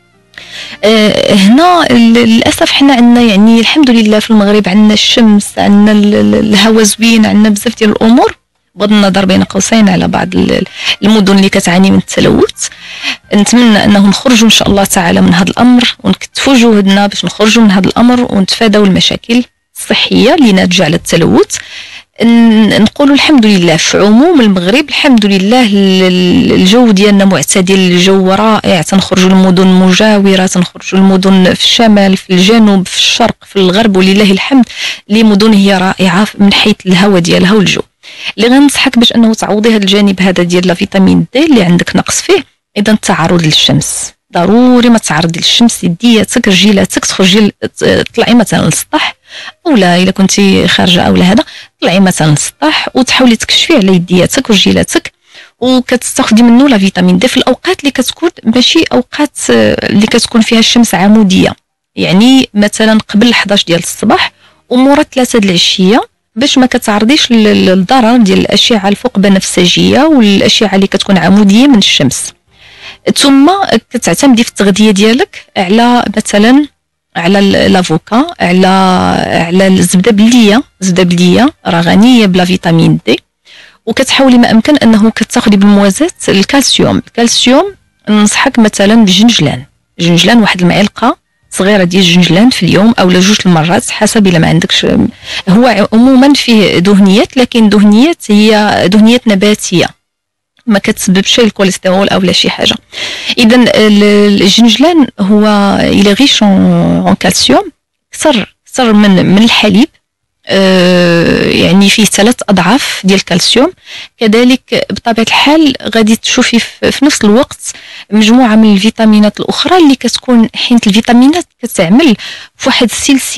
هنا للاسف حنا عندنا يعني الحمد لله في المغرب عندنا الشمس، عندنا الهواء زوين، عندنا بزاف ديال الامور، بغض النظر بين قوسين على بعض المدن اللي كتعاني من التلوث. نتمنى انه نخرجوا ان شاء الله تعالى من هذا الامر، ونكثفوا جهدنا باش نخرجوا من هذا الامر ونتفاداو المشاكل الصحيه اللي ناتجه على التلوث. نقولوا الحمد لله في عموم المغرب الحمد لله الجو ديالنا معتدل، الجو رائع، تنخرجوا المدن المجاوره، تنخرجوا المدن في الشمال، في الجنوب، في الشرق، في الغرب، ولله الحمد لي مدن هي رائعه من حيث الهواء ديالها والجو. اللي غنصحك باش انه تعوضي هذا الجانب هذا ديال لا فيتامين دي اللي عندك نقص فيه، اذا التعرض للشمس ضروري. ما تعرضي للشمس، يدياتك رجيلاتك تخرجي تطلعي مثلا للسطح، اولا الا كنتي خارجه اولا هذا طلعي مثلا للسطح وتحاولي تكشفي على يدياتك ورجيلاتك، وكتستخدمي منه لا فيتامين دي في الاوقات اللي كتكون ماشي اوقات اللي كتكون فيها الشمس عموديه، يعني مثلا قبل 11 ديال الصباح ومورا 3 د العشيه، باش ما كتعرضيش للضرر ديال الاشعه الفوق بنفسجيه والاشعه اللي كتكون عموديه من الشمس. ثم كتعتمدي في التغذيه ديالك على مثلا على الافوكا، على الزبده بلديه. الزبده بلديه راه غنيه بلا فيتامين دي، وكتحاولي ما امكن انه كتاخدي بالموازات الكالسيوم. الكالسيوم ننصحك مثلا بالجنجلان، واحد المعلقه صغيره ديال الجنجلان في اليوم او لا 2 المرات حسب الا ما عندكش. هو عموما فيه دهنيات، لكن دهنيات هي دهنيات نباتيه ما كتسببش الكوليسترول او لا شي حاجه. اذا الجنجلان هو الى غيش اون كالسيوم كثر من الحليب، يعني فيه 3 أضعاف ديال الكالسيوم. كذلك بطبيعه الحال غادي تشوفي في نفس الوقت مجموعه من الفيتامينات الاخرى اللي كتكون، حيت الفيتامينات كتعمل في واحد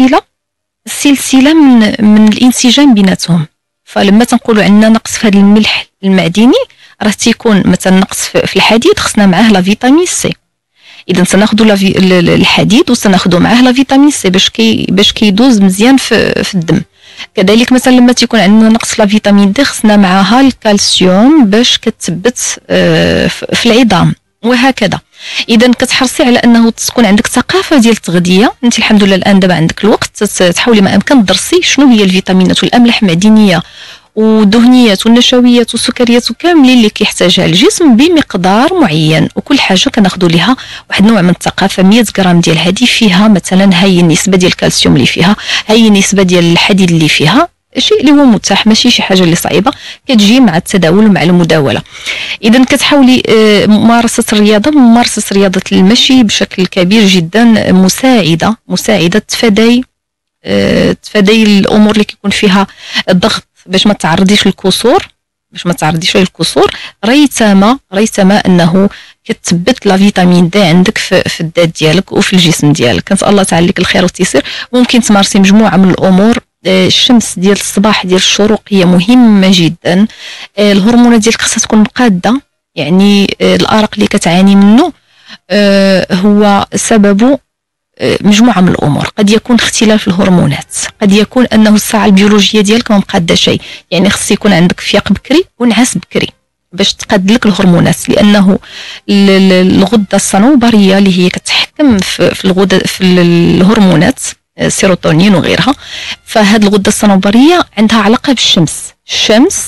السلسله من الانسجام بيناتهم. فلما تنقولوا عندنا نقص في هذا الملح المعدني راه تيكون مثلا نقص في الحديد، خصنا معاه لا فيتامين سي. اذا سناخذوا الحديد وسناخذوا معاه لا فيتامين سي باش كيدوز مزيان في الدم. كذلك مثلا لما تيكون عندنا نقص لا فيتامين دي خصنا معها الكالسيوم باش كتثبت في العظام، وهكذا. اذا كتحرصي على انه تكون عندك ثقافه ديال التغذيه. انت الحمد لله الان دابا عندك الوقت تحاولي ما امكن تدرسي شنو هي الفيتامينات والاملاح المعدنيه والدهنيات والنشويات والسكريات وكاملين اللي كيحتاجها الجسم بمقدار معين، وكل حاجه كناخذوا لها واحد النوع من الثقافه. 100 غرام ديال هذه فيها مثلا هي النسبه ديال الكالسيوم اللي فيها، هي النسبه ديال الحديد اللي فيها، شيء اللي هو متاح ماشي شي حاجه اللي صعيبه، كتجي مع التداول ومع المداوله. اذا كتحاولي ممارسه رياضه المشي بشكل كبير جدا مساعده تفادي الامور اللي كيكون فيها الضغط، باش ما تعرضيش للكسور. ريثما انه كتثبت لا فيتامين دي عندك في الذات ديالك وفي الجسم ديالك. كنسال الله تعالى لك الخير والتيسير. ممكن تمارسي مجموعه من الامور. الشمس ديال الصباح ديال الشروق هي مهمه جدا. الهرمونات ديالك خاصها تكون قاده، يعني الارق اللي كتعاني منه هو سببه مجموعه من الامور. قد يكون اختلاف الهرمونات، قد يكون انه الساعه البيولوجيه ديالك ما مقاده شيء، يعني خص يكون عندك فياق بكري ونعاس بكري باش تقاد لك الهرمونات، لانه الغده الصنوبريه اللي هي كتحكم في الغده في الهرمونات السيروتونين وغيرها. فهاد الغده الصنوبريه عندها علاقه بالشمس. الشمس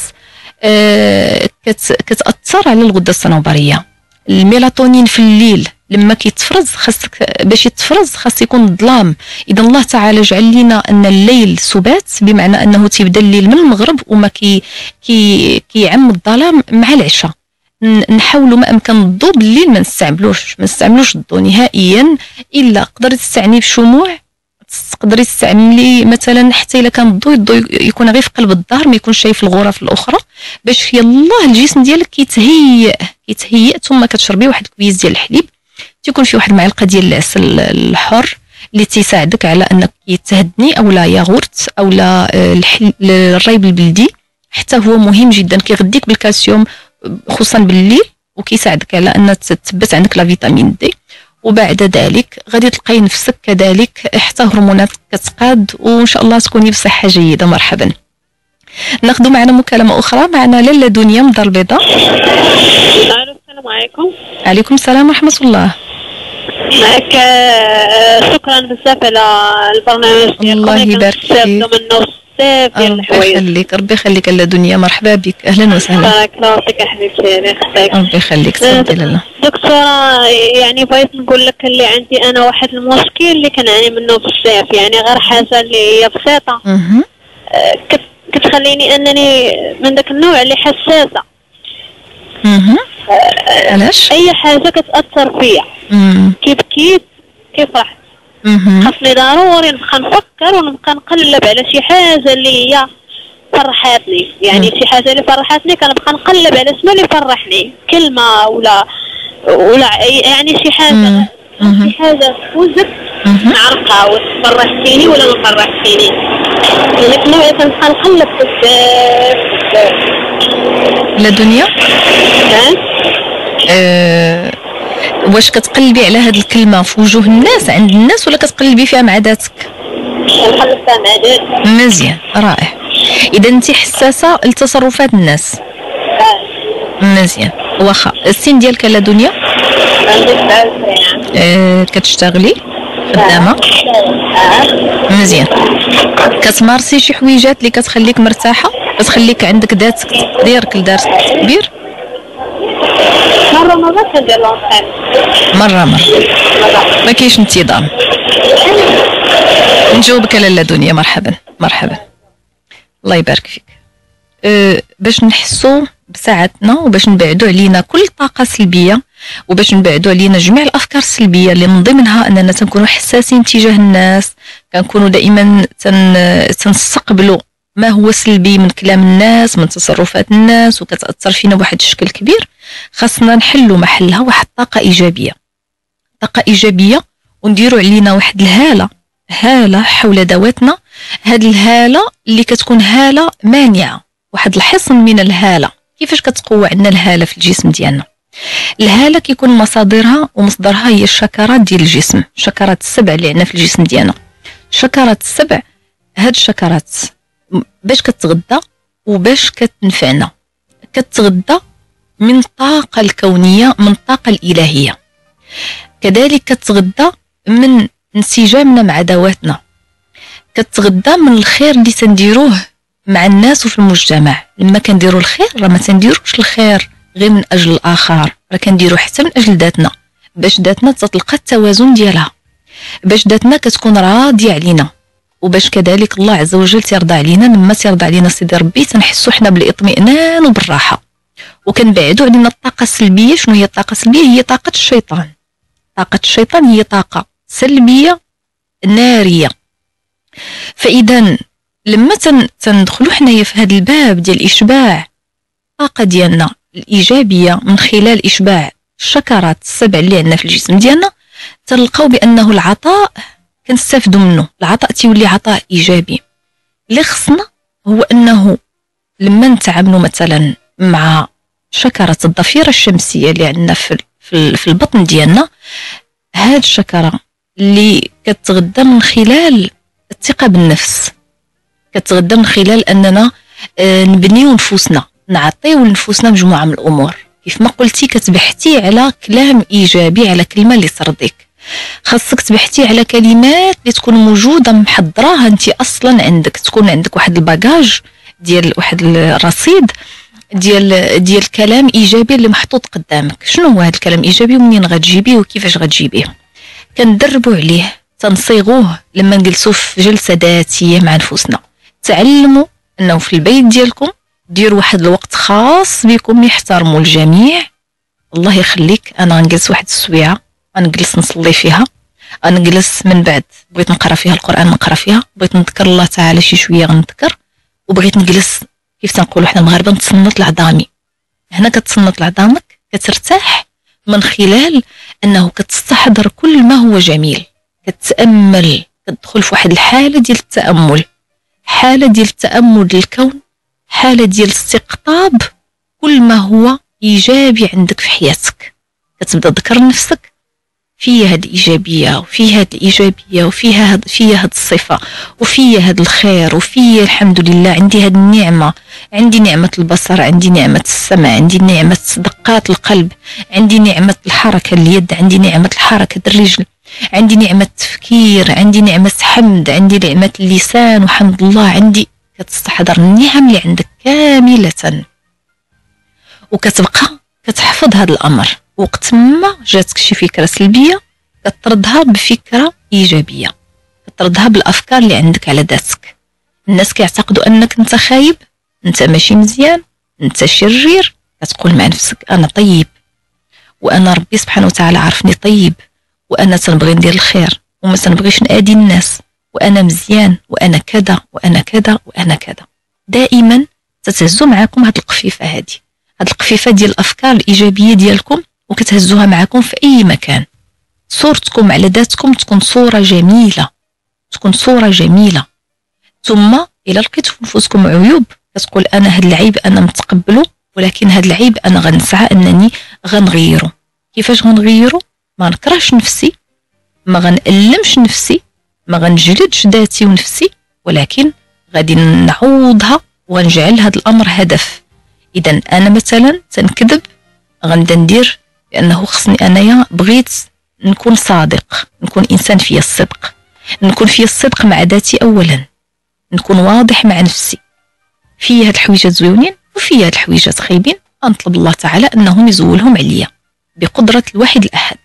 كتاثر على الغده الصنوبريه. الميلاتونين في الليل لما كيتفرز باش يتفرز خاص يكون الظلام. اذا الله تعالى جعل لنا ان الليل سبات، بمعنى انه تيبدا الليل من المغرب وما كيعم الظلام مع العشاء. نحاولوا ما امكن الضوء بالليل ما نستعملوش الضوء نهائيا، الا قدرتي تستعني بشموع، تقدري تستعملي مثلا حتى الا كان الضوء يكون غير في قلب الدار، ما يكونش شايف الغرف الاخرى، باش يلاه الجسم ديالك كيتهيئ. ثم كتشربي واحد كويس ديال الحليب، تيكون فيه واحد المعلقه ديال العسل الحر اللي تيساعدك على انك تهدني، او لا ياغورت، او لا الريب البلدي، حتى هو مهم جدا، كيغديك بالكالسيوم خصوصا بالليل، وكيساعدك على ان تثبت عندك لا فيتامين دي. وبعد ذلك غادي تلقاي نفسك كذلك حتى هرمونات كتقاد، وان شاء الله تكوني بصحه جيده. مرحبا. ناخذ معنا مكالمه اخرى. معنا لاله دنيا من دار البيضاء. السلام عليكم. عليكم السلام ورحمه الله. معك شكرا بزاف على البرنامج. الله يبارك فيك. منه بزاف ديال الحوايج. ربي يخليك لاله دنيا، مرحبا بك، اهلا وسهلا. بارك الله فيك يا حبيبتي، الله يخليك. ربي يخليك. تفضلي لاله. دكتوره، يعني بغيت نقول لك اللي عندي انا واحد المشكل اللي كنعاني منه بزاف، يعني غير حاجه اللي هي بسيطه كتخليني انني من داك النوع اللي حساسه. علاش؟ اي حاجه كتاثر فيا، كي بكيت كي فرحت خاصني ضروري نبقى نفكر ونبقى نقلب على شي حاجه اللي هي فرحاتني. يعني شي حاجه اللي فرحاتني كنبقى نقلب على شنو اللي فرحني، كلمه ولا يعني شي حاجه شي حاجه فوزت نعرفها واش فرحتيني ولا ما فرحتيني. ديك النوع كنبقى نقلب بزاف. لا دنيا واش كتقلبي على هاد الكلمه في وجوه الناس عند الناس ولا كتقلبي فيها مع ذاتك؟ كنقلب فيها مع ذاتي. مزيان، رائع. اذا انت حساسه لتصرفات الناس. مزيان. واخا السن ديالك لا دنيا؟ عندي 29 عام. كتشتغلي خدامه؟ مزيان. كتمارسي شي حويجات اللي كتخليك مرتاحه، كتخليك عندك ذاتك ديالك لدارك كبير؟ مرة كندير لونطين. مرة ما كاينش انتظام. نجاوبك لاله دنيا. مرحبا مرحبا، الله يبارك فيك. باش نحسوا بساعتنا وباش نبعدوا علينا كل طاقه سلبيه وباش نبعدوا علينا جميع الافكار السلبيه اللي من ضمنها اننا تنكونوا حساسين تجاه الناس، كنكونوا دائما تنستقبلوا ما هو سلبي من كلام الناس، من تصرفات الناس، وكتاثر فينا بواحد الشكل كبير. خاصنا نحلوا محلها واحد طاقه ايجابيه ونديروا علينا واحد هاله حول ذواتنا. هاد الهاله اللي كتكون هاله مانعه، واحد الحصن من الهاله. كيفاش كتقوى عندنا الهاله في الجسم ديالنا؟ الهاله كيكون مصدرها هي الشكرات ديال الجسم، شكرات السبع اللي عندنا في الجسم ديالنا. شكرات السبع، هاد الشكرات باش كتغدى وباش كتنفعنا، كتغدى من الطاقه الكونيه، من الطاقه الالهيه. كذلك كتغدى من انسجامنا مع ذواتنا، كتغدى من الخير اللي تنديروه مع الناس وفي المجتمع. لما كنديروا الخير راه ما تنديروش الخير غير من اجل الاخر، راه كنديروا حتى من اجل ذاتنا، باش ذاتنا تلقى التوازن ديالها، باش ذاتنا كتكون راضيه علينا، وباش كذلك الله عز وجل تيرضى علينا. لما تيرضى علينا سيدي ربي تنحسوا حنا بالاطمئنان وبالراحه، وكنبعدوا علينا الطاقه السلبيه. شنو هي الطاقه السلبيه؟ هي طاقه الشيطان. طاقه الشيطان هي طاقه سلبيه ناريه. فاذا لما تندخلوا حنايا في هذا الباب ديال الاشباع الطاقه ديالنا الايجابيه من خلال اشباع الشكرات السبع اللي عندنا في الجسم ديالنا، تلقاو بانه العطاء كنستافدوا منه. العطاء تيولي عطاء ايجابي. اللي خصنا هو انه لما نتعاملوا مثلا مع شكره الضفيره الشمسيه اللي عندنا في البطن ديالنا، هاد الشكره اللي كتغذى من خلال الثقه بالنفس، كتغذى من خلال اننا نبنيو نفوسنا، نعطيو لنفوسنا مجموعه من الامور. كيف ما قلتي كتبحثي على كلام ايجابي، على كلمه اللي ترضيك. خاصك تبحثي على كلمات اللي تكون موجوده محضراها انت اصلا عندك، تكون عندك واحد الباجاج ديال واحد الرصيد ديال كلام ايجابي اللي محطوط قدامك. شنو هو هذا الكلام الايجابي ومنين غتجيبيه وكيفاش غتجيبيه؟ كندربوا عليه، تنصيغوه لما نجلسوا في جلسه ذاتيه مع نفوسنا. تعلموا انه في البيت ديالكم ديروا واحد الوقت خاص بكم، يحترموا الجميع. الله يخليك، انا غنجلس واحد السويعه، غنجلس نصلي فيها، غنجلس من بعد بغيت نقرا فيها القران نقرا فيها، بغيت نذكر الله تعالى شي شويه غنذكر، وبغيت نجلس كيف تنقولوا حنا المغاربه نتصنت لعظامي. هنا كتصنت لعظامك، كترتاح من خلال انه كتستحضر كل ما هو جميل، كتتامل، كتدخل في واحد الحاله ديال التامل، حاله ديال التامل للكون، حاله ديال استقطاب كل ما هو ايجابي عندك في حياتك. كتبدا تذكر نفسك فيا هاد الإيجابية وفيها هاد الإيجابية وفيها هاد الصفة وفيا هاد الخير وفيا الحمد لله عندي هاد النعمة، عندي نعمة البصر، عندي نعمة السمع، عندي نعمة دقات القلب، عندي نعمة الحركة اليد، عندي نعمة الحركة الرجل، عندي نعمة التفكير، عندي نعمة حمد، عندي نعمة اللسان وحمد الله، عندي كتستحضر النعم اللي عندك كاملة وكتبقى كتحفظ هذا الأمر. وقت ما جاتك شي فكرة سلبية كتردها بفكرة إيجابية، كتردها بالأفكار اللي عندك على ذاتك. الناس كيعتقدوا أنك أنت خايب، أنت ماشي مزيان، أنت شرير، كتقول مع نفسك أنا طيب، وأنا ربي سبحانه وتعالى عرفني طيب، وأنا تنبغي ندير الخير وما تنبغيش نأذي الناس، وأنا مزيان، وأنا كذا وأنا كذا وأنا كذا. دائما تتهزوا معاكم هاد القفيفة هادي، هاد القفيفة ديال الأفكار الإيجابية ديالكم، وكتهزوها معاكم في أي مكان. صورتكم على ذاتكم تكون صورة جميلة، تكون صورة جميلة. ثم إلا لقيتوا في نفوسكم عيوب كتقول أنا هاد العيب أنا متقبله، ولكن هاد العيب أنا غنسعى أنني غنغيره. كيفاش غنغيره؟ ما نكرهش نفسي، ما غنألمش نفسي، ما غنجلدش ذاتي ونفسي، ولكن غادي نعوضها وغنجعل هاد الأمر هدف. إذا أنا مثلا تنكذب، غنبدا ندير لأنه خصني أنايا بغيت نكون صادق، نكون إنسان فيا الصدق، نكون فيا الصدق مع ذاتي أولا، نكون واضح مع نفسي، فيا هاد الحويجات زوينين وفيا هاد الحويجات خايبين، أنطلب الله تعالى أنهم يزولهم عليا بقدرة الواحد الأحد.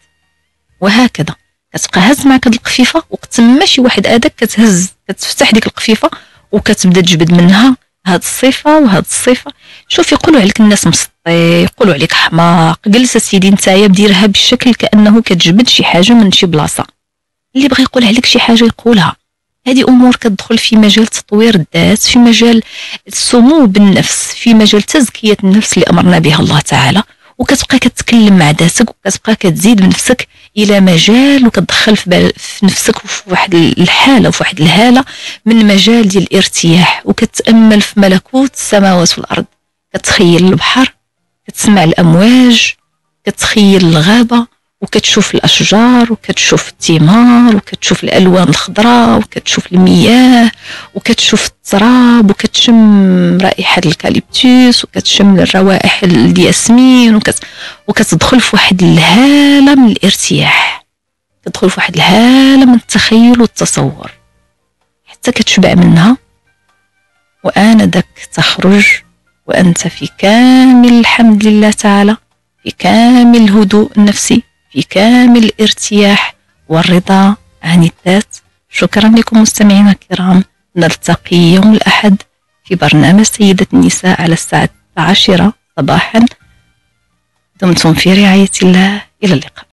وهكذا كتبقى هز معك هاد القفيفة، وقت ما شي واحد آدك كتهز، كتفتح ديك القفيفة وكتبدا تجبد منها هاد الصفة وهاد الصفة. شوف يقولوا عليك الناس مسطي، يقولوا عليك حماق، جلس سيدي نتايا بديرها بالشكل كأنه كتجبد شي حاجة من شي بلاصة. اللي بغى يقول عليك شي حاجة يقولها. هذه أمور كتدخل في مجال تطوير الذات، في مجال السمو بالنفس، في مجال تزكية النفس اللي أمرنا بها الله تعالى. وكتبقى كتكلم مع ذاتك، وكتبقى كتزيد بنفسك إلى مجال، وكتدخل في نفسك في واحد الحالة وفي واحد الهالة من مجال ديال الارتياح، وكتأمل في ملكوت السماوات والأرض. كتخيل البحر، كتسمع الأمواج، كتخيل الغابة، وكتشوف الأشجار، وكتشوف الثمار، وكتشوف الألوان الخضراء، وكتشوف المياه، وكتشوف التراب، وكتشم رائحة الكاليبتوس، وكتشم الروائح الياسمين، وكتدخل في واحد الهالة من الارتياح، كتدخل في واحد الهالة من التخيل والتصور حتى كتشبع منها. وآنذاك تخرج وأنت في كامل الحمد لله تعالى، في كامل الهدوء النفسي، في كامل الارتياح والرضا عن الذات. شكرا لكم مستمعينا الكرام، نلتقي يوم الأحد في برنامج سيدة النساء على الساعة 10 صباحا. دمتم في رعاية الله، إلى اللقاء.